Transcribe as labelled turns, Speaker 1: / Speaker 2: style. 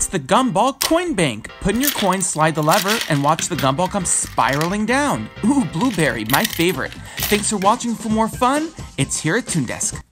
Speaker 1: It's the Gumball Coin Bank. Put in your coins, slide the lever, and watch the gumball come spiraling down. Ooh, blueberry, my favorite. Thanks for watching. For more fun, it's here at Toon Desk.